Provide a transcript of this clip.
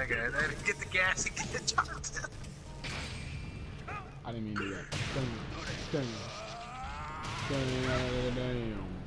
good. Get the gas and get the chopped. I didn't mean to do that. Damn. Damn. Damn.